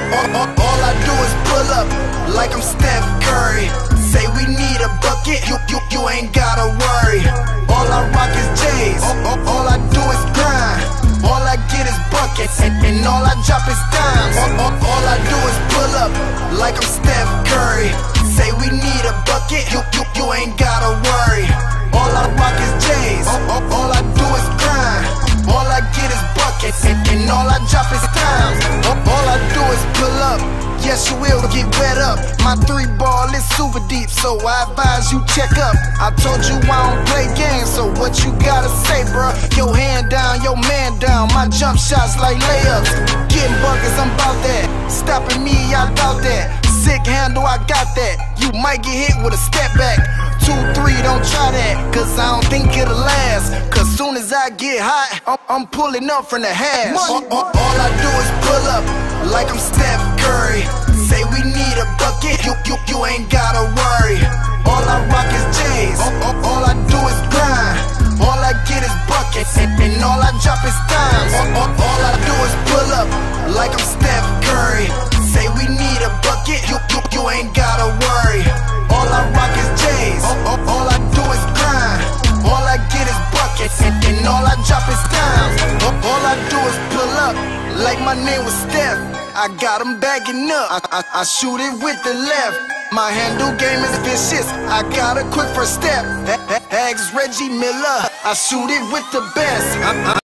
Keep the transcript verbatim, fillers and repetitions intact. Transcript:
all, all, all I do is pull up like I'm Steph Curry. Say we need a bucket, you, you, you ain't gotta worry. All I rock is J's, all, all, all I do is grind. All I get is buckets, and, and all I drop is dimes. All, all, all I do is pull up like I'm Steph Curry. Say we need a bucket, you, you, you ain't gotta worry. All I rock is J's, all, all, all I do is grind. All I get is buckets, and, and all I drop is dimes. All, all I do is pull up, yes you will get wet up. My three ball is super deep, so I advise you check up. I told you I don't play games, so what you gotta say, bruh? Your hand down, your man down, my jump shots like layups. Getting buckets, I'm bout that. Stopping me, I doubt that. Sick handle, I got that. You might get hit with a step back. Two, three, don't try that, cause I don't think it'll last. Cause soon as I get hot, I'm, I'm pulling up from the hash. All, all, all I do is pull up like I'm Steph Curry. Say we need a bucket, you, you, you ain't gotta worry. All I rock is J's, all, all, all I do is grind. All I get is buckets, and, and all I drop is dimes. All, all, all I do is pull up like I'm Steph Curry. Say we need a bucket, you, you, you ain't gotta worry. All I rock is J's, all, all, all I do is grind. All I get is buckets, and, and all I drop is dimes. All, all I do is pull up like my name was Steph. I got him bagging up, I, I, I shoot it with the left. My handle game is vicious, I got a quick first step. Ask Reggie Miller, I shoot it with the best. I, I,